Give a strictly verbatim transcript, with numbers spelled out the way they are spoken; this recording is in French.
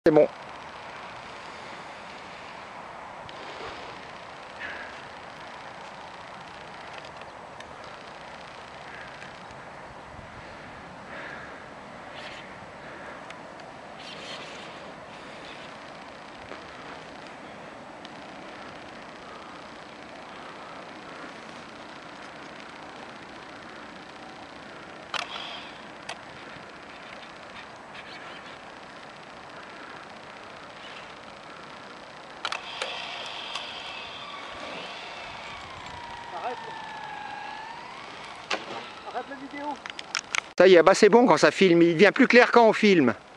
C'est bon. Arrête. Arrête la vidéo. Ça y est, bah c'est bon quand ça filme, il devient plus clair quand on filme.